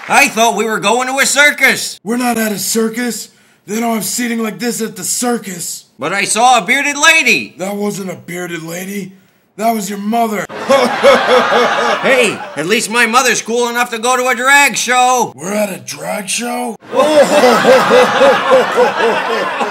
I thought we were going to a circus. We're not at a circus. They don't have seating like this at the circus. But I saw a bearded lady. That wasn't a bearded lady. That was your mother. Hey, at least my mother's cool enough to go to a drag show. We're at a drag show?